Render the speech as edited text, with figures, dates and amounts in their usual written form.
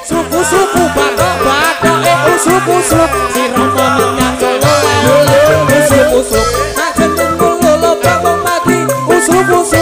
suku-suku batok-batok usuk-usuk si Rama menyang Solo usuk-usuk nak jeneng lolo bambang mati usuk-usuk